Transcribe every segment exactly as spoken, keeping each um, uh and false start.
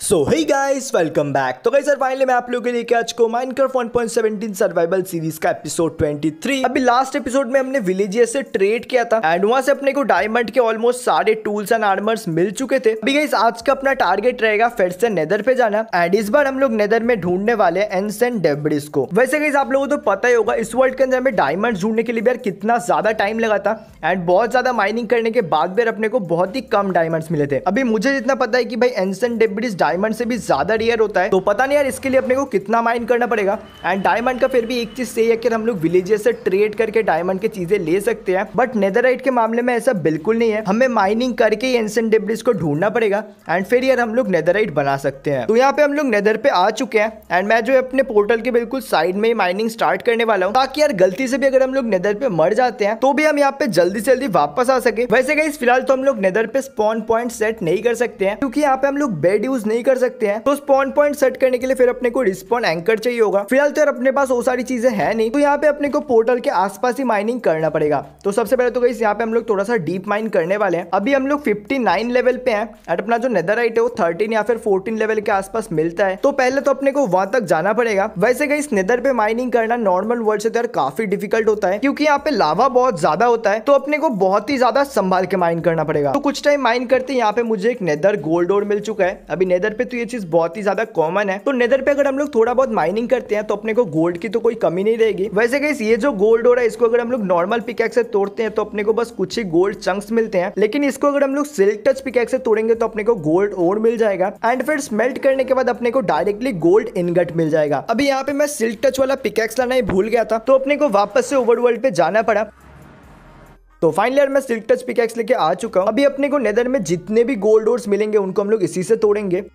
सो hey guys, welcome back. तो guys, finally मैं आप लोगों के लिए आज को Minecraft one point seventeen survival series का एपिसोड तेईस। अभी लास्ट एपिसोड में हमने विलेजियर से ट्रेड किया था एंड वहां से अपने को डायमंड के ऑलमोस्ट सारे टूल्स एंड आर्मर्स मिल चुके थे। अभी गाइस, आज का अपना टारगेट रहेगा फिर से नेदर पे जाना एंड इस बार हम लोग नेदर में ढूंढने वाले हैं एंसेंट डेब्रिस को। वैसे गाइस, आप लोगों को तो पता ही होगा इस वर्ल्ड के अंदर हमें डायमंड ढूंढने के लिए भी यार कितना ज्यादा टाइम लगा था एंड बहुत ज्यादा माइनिंग करने के बाद भी अपने को बहुत ही कम डायमंड्स मिले थे। अभी मुझे जितना पता है कि भाई एंसेंट डेब्रिस डायमंड से भी ज्यादा रेयर होता है, तो पता नहीं यार इसके लिए अपने को कितना माइन करना पड़ेगा। एंड डायमंड का फिर भी एक चीज सही है कि हम लोग विलेजर से ट्रेड करके डायमंड की चीजें ले सकते हैं, बट नेदरराइट के मामले में ऐसा बिल्कुल नहीं है। हमें माइनिंग करके ही एंसेंट डेब्रिस को ढूंढना पड़ेगा एंड फिर यार हम लोग नेदरराइट बना सकते हैं। तो यहाँ पे हम लोग नेदर पे आ चुके हैं एंड मैं जो है अपने पोर्टल के बिल्कुल साइड में ही माइनिंग स्टार्ट करने वाला हूँ, ताकि यार गलती से भी अगर हम लोग नेदर पे मर जाते हैं तो भी हम यहाँ पे जल्दी से जल्दी वापस आ सके। वैसे गाइस, फिलहाल तो हम लोग नेदर पे स्पॉन पॉइंट सेट नहीं कर सकते हैं, क्योंकि यहाँ पे हम लोग बेड यूज नहीं कर सकते हैं। तो स्पॉन पॉइंट सेट करने के लिए फिर अपने को रिस्पॉन एंकर चाहिए होगा। फिलहाल तो यार अपने पास वो सारी चीजें हैं नहीं, तो यहाँ पे अपने को पोर्टल के आसपास ही माइनिंग करना पड़ेगा। तो सबसे पहले तो गाइस, यहाँ पे हम लोग थोड़ा सा डीप माइन करने वाले हैं। अभी हम लोग फिफ्टी नाइन लेवल पे हैं और अपना जो नेदरराइट है वो थर्टीन या फिर फोर्टीन लेवल के आसपास मिलता है। तो पहले तो अपने को वहां तक जाना पड़ेगा। वैसे गाइस, नेदर पे माइनिंग करना नॉर्मल वर्ल्ड से तो यार काफी डिफिकल्ट होता है, क्योंकि यहाँ पे लावा बहुत ज्यादा होता है, तो अपने को बहुत ही ज्यादा संभाल के माइन करना पड़ेगा। तो कुछ टाइम माइन करते यहाँ पे मुझे एक नेदर गोल्ड ओर मिल चुका है। अभी नेदर पे तो ये चीज बहुत ही ज्यादा कॉमन है, तो नेदर पे अगर हम लोग थोड़ा बहुत माइनिंग करते हैं तो अपने को गोल्ड की तो कोई कमी नहीं रहेगी। वैसे गाइस, ये जो गोल्ड ओर है इसको अगर हम लोग नॉर्मल पिकैक्स से तोड़ते हैं तो अपने को बस कुछ ही गोल्ड चंक्स मिलते हैं, लेकिन इसको अगर हम लोग सिल्क टच पिकैक्स से तोड़ेंगे तो अपने को गोल्ड ओर मिल जाएगा एंड फिर स्मेल्ट करने के बाद अपने को डायरेक्टली गोल्ड इनगट मिल जाएगा। अभी यहाँ पे मैं सिल्क टच वाला पिकैक्स लाना ही भूल गया था, तो अपने को वापस से ओवरवर्ल्ड पे जाना पड़ा। तो फाइनली यार मैं सिल्क टच पिकैक्स लेके आ चुका हूँ। अभी अपने को नेदर में जितने भी गोल्ड ओर्स मिलेंगे उनको हम लोग इसी से तोड़ेंगे।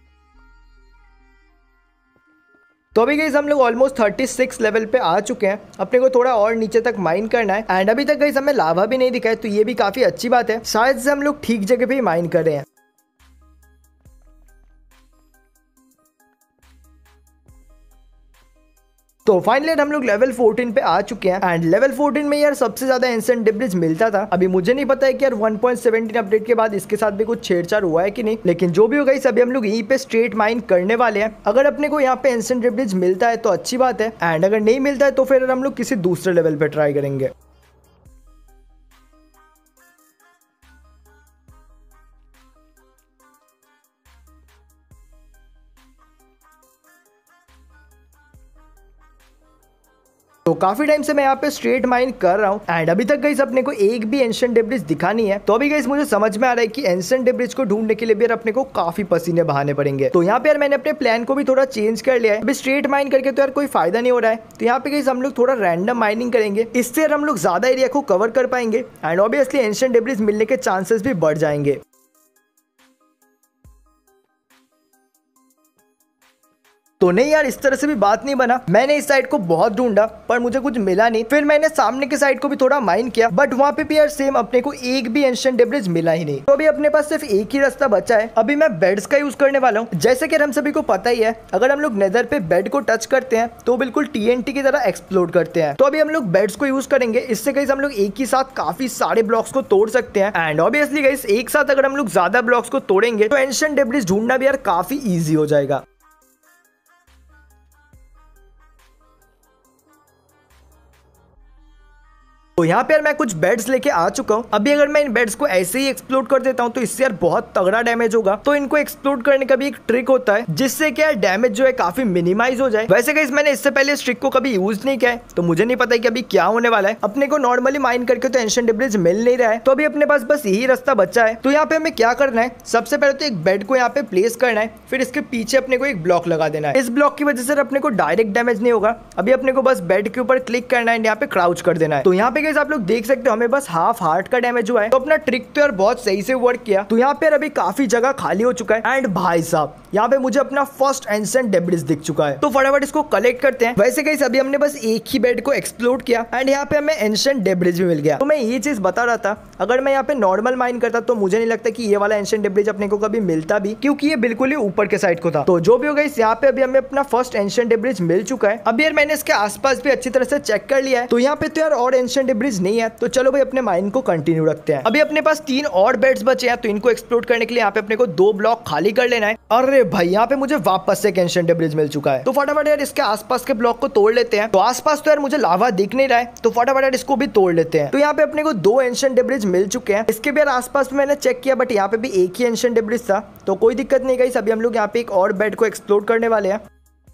तो अभी गाइस, हम लोग ऑलमोस्ट थर्टी सिक्स लेवल पे आ चुके हैं। अपने को थोड़ा और नीचे तक माइन करना है एंड अभी तक गाइस हमें लावा भी नहीं दिखा है, तो ये भी काफी अच्छी बात है। शायद से हम लोग ठीक जगह पे ही माइन कर रहे हैं। तो फाइनली हम लोग लेवल फोर्टीन पे आ चुके हैं एंड लेवल फोर्टीन में यार सबसे ज्यादा एंसेंट डेब्रिस मिलता था। अभी मुझे नहीं पता है कि यार वन पॉइंट सेवनटीन अपडेट के बाद इसके साथ भी कुछ छेड़छाड़ हुआ है कि नहीं, लेकिन जो भी होगा इस अभी हम लोग यहीं पे स्ट्रेट माइन करने वाले हैं। अगर अपने को यहाँ पे एंसेंट डेब्रिस मिलता है तो अच्छी बात है, एंड अगर नहीं मिलता है तो फिर हम लोग किसी दूसरे लेवल पे ट्राई करेंगे। तो काफी टाइम से मैं यहाँ पे स्ट्रेट माइन कर रहा हूँ एंड अभी तक गाइस अपने को एक भी एंशिएंट डेब्रिस दिखा नहीं है। तो अभी गाइस मुझे समझ में आ रहा है कि एंशिएंट डेब्रिस को ढूंढने के लिए भी यार अपने को काफी पसीने बहाने पड़ेंगे। तो यहाँ पे यार मैंने अपने प्लान को भी थोड़ा चेंज कर लिया है। अभी स्ट्रेट माइन करके तो यार कोई फायदा नहीं हो रहा है, तो यहाँ पे गाइस हम लोग थोड़ा रैंडम माइनिंग करेंगे। इससे यार हम लोग ज्यादा एरिया को कवर कर पाएंगे एंड ऑब्वियसली एंशिएंट डेब्रिस मिलने के चांसेस भी बढ़ जाएंगे। तो नहीं यार, इस तरह से भी बात नहीं बना। मैंने इस साइड को बहुत ढूंढा पर मुझे कुछ मिला नहीं। फिर मैंने सामने के साइड को भी थोड़ा माइन किया, बट वहां पे भी यार सेम अपने को एक भी एंशिएंट डेब्रिस मिला ही नहीं। तो अभी अपने पास सिर्फ एक ही रास्ता बचा है। अभी मैं बेड्स का यूज करने वाला हूँ। जैसे कि हम सभी को पता ही है, अगर हम लोग नेदर पे बेड को टच करते हैं तो बिल्कुल टीएनटी की तरह एक्सप्लोड करते हैं। तो अभी हम लोग बेड्स को यूज करेंगे। इससे गाइस हम लोग एक ही साथ काफी सारे ब्लॉक्स को तोड़ सकते हैं एंड ऑब्वियसली गाइस एक साथ अगर हम लोग ज्यादा ब्लॉक्स को तोड़ेंगे तो एंशिएंट डेब्रिस ढूंढना भी यार काफी ईजी हो जाएगा। तो यहाँ पे यार मैं कुछ बेड्स लेके आ चुका हूँ। अभी अगर मैं इन बेड्स को ऐसे ही एक्सप्लोड कर देता हूँ तो इससे यार बहुत तगड़ा डैमेज होगा। तो इनको एक्सप्लोड करने का भी एक ट्रिक होता है, जिससे कि यार डैमेज जो है काफी मिनिमाइज हो जाए। वैसे गाइस मैंने इससे पहले इस ट्रिक को कभी यूज नहीं किया है, तो मुझे नहीं पता कि अभी क्या होने वाला है। अपने को नॉर्मली माइन करके तो एंशिएंट डेब्रिस मिल नहीं रहा है, तो अभी अपने पास बस यही रास्ता बचा है। तो यहाँ पे हमें क्या करना है, सबसे पहले तो एक बेड को यहाँ पे प्लेस करना है, फिर इसके पीछे अपने को एक ब्लॉक लगा देना है। इस ब्लॉक की वजह से अपने को डायरेक्ट डैमेज नहीं होगा। अभी अपने को बस बेड के ऊपर क्लिक करना है, यहाँ पे क्राउच कर देना है। तो यहाँ पे गाइस आप लोग देख सकते हो हमें बस हाफ हार्ट का डैमेज हुआ है। तो अपना ट्रिक तो यार बहुत सही से वर्क किया। तो यहाँ पे अभी काफी जगह खाली हो चुका है एंड भाई साहब यहाँ पे मुझे अपना फर्स्ट एंशिएंट डेब्रिस दिख चुका है। तो फटाफट इसको कलेक्ट करते हैं। वैसे गाइस अभी हमने बस एक ही बेड को एक्सप्लोर किया एंड यहाँ पे हमें एंशिएंट डेब्रिस भी मिल गया। तो मैं ये चीज बता रहा था, अगर मैं यहाँ पे नॉर्मल माइन करता तो मुझे नहीं लगता कि ये वाला एंशिएंट डेब्रिस अपने को कभी मिलता भी, क्योंकि ये बिल्कुल ही ऊपर के साइड को था। तो जो भी हो गाइस, यहाँ पे अभी हमें अपना फर्स्ट एंशिएंट डेब्रिस मिल चुका है। अभी यार मैंने इसके आसपास भी अच्छी तरह से चेक कर लिया है, तो यहाँ पे तो यार और एंशिएंट ब्रिज नहीं है, तो चलो भाई अपने माइन को कंटिन्यू रखते हैं। अभी अपने पास तीन और बेड्स बचे हैं, तो इनको एक्सप्लोर करने के लिए यहाँ पे अपने को दो ब्लॉक खाली कर लेना है। अरे भाई यहाँ पे मुझे वापस से एक एंशिएंट ब्रिज मिल चुका है, तो फटाफट यार इसके आसपास के ब्लॉक को तोड़ लेते हैं। तो आसपास तो यार मुझे लावा दिख नहीं रहा है, तो फटाफट यार इसको भी तोड़ लेते हैं। तो यहाँ पे अपने को दो एंशिएंट ब्रिज मिल चुके हैं। इसके भी यार आसपास मैंने चेक किया, बट यहाँ पे भी एक ही एंशिएंट ब्रिज था, तो कोई दिक्कत नहीं गाइस। अभी हम लोग यहाँ पे एक और बेड को एक्सप्लोर करने वाले हैं।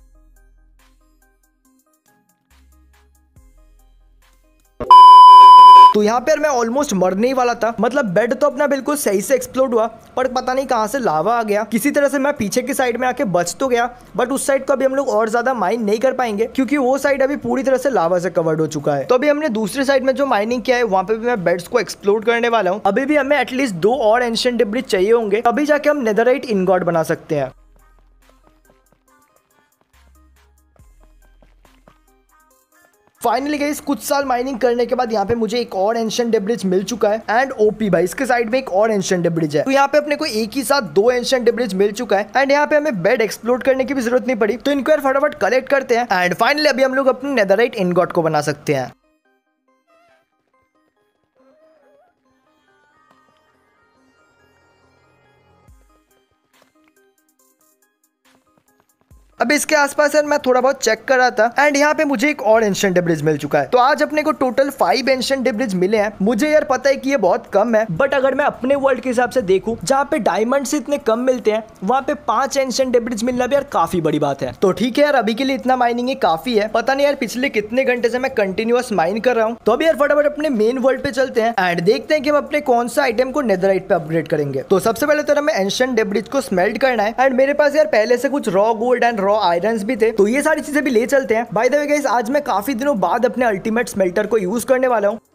तो यहाँ पे मैं ऑलमोस्ट मरने ही वाला था, मतलब बेड तो अपना बिल्कुल सही से एक्सप्लोड हुआ, पर पता नहीं कहाँ से लावा आ गया। किसी तरह से मैं पीछे की साइड में आके बच तो गया, बट उस साइड को अभी हम लोग और ज्यादा माइन नहीं कर पाएंगे, क्योंकि वो साइड अभी पूरी तरह से लावा से कवर्ड हो चुका है। तो अभी हमने दूसरी साइड में जो माइनिंग किया है, वहाँ पे भी मैं बेड्स को एक्सप्लोर करने वाला हूँ। अभी भी हमें एटलीस्ट दो और एंशिएंट ब्रिज चाहिए होंगे, अभी जाके हम नेदरराइट इनगॉट बना सकते हैं। फाइनली गाइस कुछ साल माइनिंग करने के बाद यहाँ पे मुझे एक और एंशिएंट ब्रिज मिल चुका है, एंड ओपी भाई इसके साइड में एक और एंशिएंट ब्रिज है। तो यहाँ पे अपने को एक ही साथ दो एंशिएंट ब्रिज मिल चुका है, एंड यहाँ पे हमें बेड एक्सप्लोर करने की भी जरूरत नहीं पड़ी, तो इनको यार फटाफट कलेक्ट करते हैं। एंड फाइनली अभी हम लोग अपने नेदरराइट इनगॉट को बना सकते हैं। अब इसके आसपास यार मैं थोड़ा बहुत चेक कर रहा था, एंड यहाँ पे मुझे एक और एंशिएंट ब्रिज मिल चुका है। तो आज अपने को टोटल फाइव एंशिएंट ब्रिज मिले हैं। मुझे यार पता है कि ये बहुत कम है, बट अगर मैं अपने वर्ल्ड के हिसाब से देखूं, जहाँ पे डायमंड्स इतने कम मिलते हैं, वहाँ पे पांच एंशिएंट ब्रिज मिलना भी यार काफी बड़ी बात है। तो ठीक है यार, अभी के लिए इतना माइनिंग ही काफी है। पता नहीं यार पिछले कितने घंटे से मैं कंटिन्यूअस माइन कर रहा हूँ। तो अभी यार फटाफट अपने मेन वर्ल्ड पे चलते हैं, एंड देखते हैं कि हम अपने कौन सा आइटम को नेदरराइट पे अपग्रेड करेंगे। तो सबसे पहले तो हमें एंशिएंट ब्रिज को स्मेल्ट करना है, एंड मेरे पास यार पहले से कुछ raw gold and raw iron भी थे, तो ये सारी चीजें भी ले चलते हैं। बाय द वे गाइस, आज मैं काफी दिनों बाद अपने अल्टीमेट स्मेल्टर को यूज करने वाला हूं।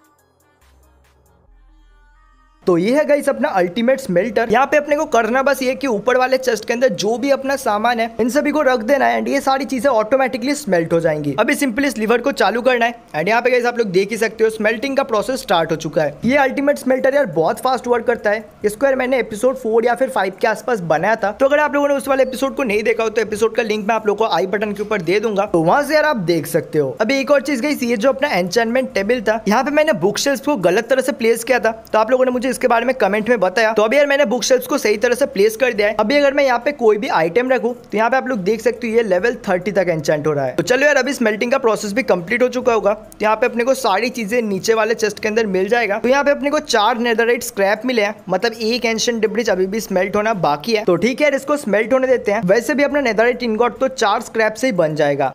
तो ये है गाइस अपना अल्टीमेट स्मेल्टर। यहाँ पे अपने को करना बस ये कि ऊपर वाले चेस्ट के अंदर जो भी अपना सामान है, इन सभी को रख देना है, एंड ये सारी चीजें ऑटोमेटिकली स्मेल्ट हो जाएंगी। अभी सिंपली इस लीवर को चालू करना है, एंड यहाँ पे गाइस आप लोग देख ही सकते हो स्मेल्टिंग का प्रोसेस स्टार्ट हो चुका है। ये अल्टीमेट स्मेल्टर यार बहुत फास्ट वर्क करता है। इसको यार मैंने एपिसोड फोर या फिर फाइव के आसपास बनाया था, तो अगर आप लोगों ने उस वाले एपिसोड को नहीं देखा हो, तो एपिसोड का लिंक मैं आप लोगों को आई बटन के ऊपर दे दूंगा, तो वहां से यार आप देख सकते हो। अभी एक और चीज गाइस, ये जो अपना एन्चेंटमेंट टेबल था, यहाँ पे मैंने बुक शेल्फ को गलत तरह से प्लेस किया था, तो आप लोगों ने मुझे इसके बारे में कमेंट में बताया। तो अभी यार मैंने बुक शेल्फ्स को सही तरह से प्लेस कर दिया है। अभी अगर मैं यहाँ पे कोई भी आइटम रखूं, तो यहाँ पे आप लोग देख सकते हो ये लेवल थर्टी तक एन्चेंट हो रहा है। तो चलो यार, अभी स्मेल्टिंग का प्रोसेस भी कंप्लीट हो चुका होगा। तो यहाँ पे अपने को सारी चीजें नीचे वाले चेस्ट के अंदर मिल जाएगा। तो यहाँ पे अपने को चार नेदरराइट स्क्रैप मिले हैं, मतलब एक एंशिएंट ब्रिज अभी भी स्मेल्ट होना बाकी है। तो ठीक है यार, इसको स्मेल्ट होने देते हैं। वैसे भी अपना नेदरराइट इनगॉट तो चार स्क्रैप से ही बन जाएगा।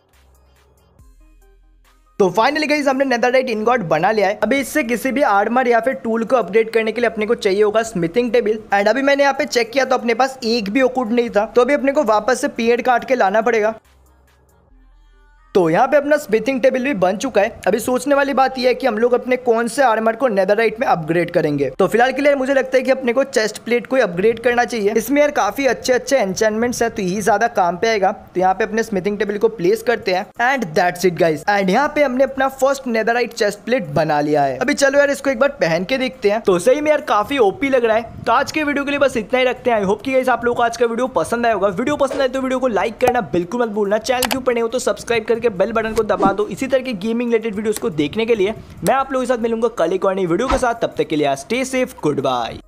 तो फाइनली गाइस हमने नेदरराइट इनगॉट बना लिया है। अभी इससे किसी भी आर्मर या फिर टूल को अपडेट करने के लिए अपने को चाहिए होगा स्मिथिंग टेबल, एंड अभी मैंने यहाँ पे चेक किया तो अपने पास एक भी ओकुड नहीं था, तो अभी अपने को वापस से पेड़ काट के लाना पड़ेगा। तो यहाँ पे अपना स्मिथिंग टेबल भी बन चुका है। अभी सोचने वाली बात यह है कि हम लोग अपने कौन से आर्मर को नेदरराइट में अपग्रेड करेंगे। तो फिलहाल के लिए मुझे लगता है कि अपने को चेस्ट प्लेट को अपग्रेड करना चाहिए। इसमें यार काफी अच्छे अच्छे एन्चेंटमेंट्स है, तो यही ज्यादा काम पे आएगा। तो यहाँ पे अपने स्मिथिंग टेबल को प्लेस करते हैं, and that's it guys. And यहाँ पे हमने अपना फर्स्ट नेदरराइट चेस्ट प्लेट बना लिया है। अभी चलो यार इसको एक बार पहन के देखते हैं। तो सही में यार काफी ओपी लग रहा है। तो आज के वीडियो के लिए बस इतना ही रखते हैं। आई होप कि गाइस आप लोगों को आज का वीडियो पसंद आया होगा। वीडियो पसंद आए तो वीडियो को लाइक करना बिल्कुल मत भूलना। चैनल के ऊपर नहीं हो तो सब्सक्राइब करके बेल बटन को दबा दो। इसी तरह के गेमिंग रिलेटेड वीडियोस को देखने के लिए मैं आप लोगों के साथ मिलूंगा कल एक और नई वीडियो के साथ। तब तक के लिए स्टे सेफ, गुड बाय।